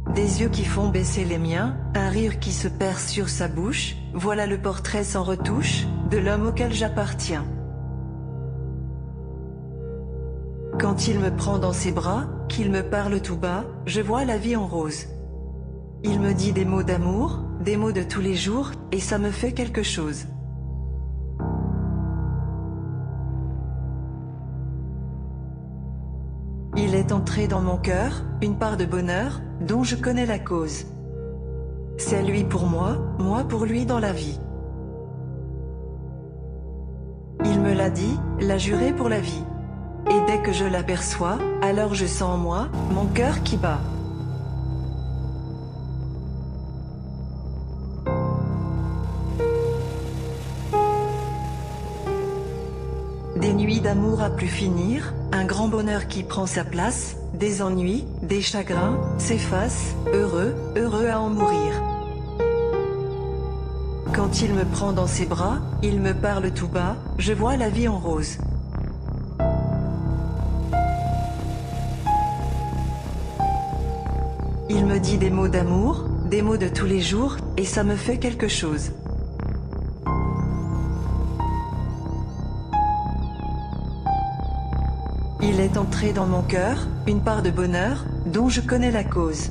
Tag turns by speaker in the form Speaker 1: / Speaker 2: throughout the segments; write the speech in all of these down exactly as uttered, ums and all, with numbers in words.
Speaker 1: Des yeux qui font baisser les miens, un rire qui se perce sur sa bouche, voilà le portrait sans retouche, de l'homme auquel j'appartiens. Quand il me prend dans ses bras, qu'il me parle tout bas, je vois la vie en rose. Il me dit des mots d'amour, des mots de tous les jours, et ça me fait quelque chose. Il est entré dans mon cœur, une part de bonheur, dont je connais la cause. C'est lui pour moi, moi pour lui dans la vie. Il me l'a dit, l'a juré pour la vie. Et dès que je l'aperçois, alors je sens en moi, mon cœur qui bat. Des nuits d'amour à plus finir, un grand bonheur qui prend sa place, des ennuis, des chagrins, s'effacent, heureux, heureux à en mourir. Quand il me prend dans ses bras, il me parle tout bas, je vois la vie en rose. Il me dit des mots d'amour, des mots de tous les jours, et ça me fait quelque chose. Il est entré dans mon cœur, une part de bonheur, dont je connais la cause.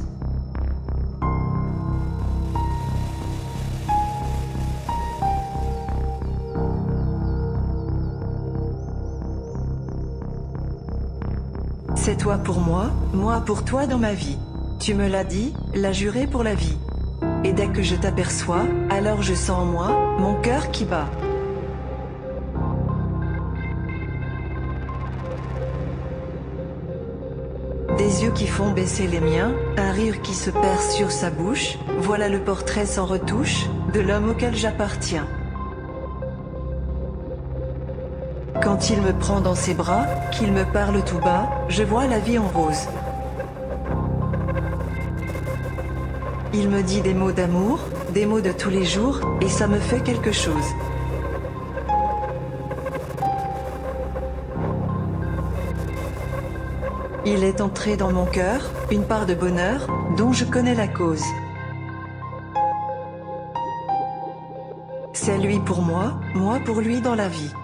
Speaker 1: C'est toi pour moi, moi pour toi dans ma vie. Tu me l'as dit, l'as juré pour la vie. Et dès que je t'aperçois, alors je sens en moi, mon cœur qui bat. Des yeux qui font baisser les miens, un rire qui se perce sur sa bouche, voilà le portrait sans retouche, de l'homme auquel j'appartiens. Quand il me prend dans ses bras, qu'il me parle tout bas, je vois la vie en rose. Il me dit des mots d'amour, des mots de tous les jours, et ça me fait quelque chose. Il est entré dans mon cœur, une part de bonheur, dont je connais la cause. C'est lui pour moi, moi pour lui dans la vie.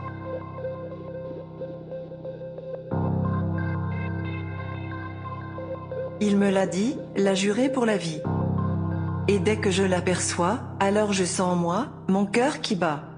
Speaker 1: Il me l'a dit, l'a juré pour la vie. Et dès que je l'aperçois, alors je sens en moi, mon cœur qui bat.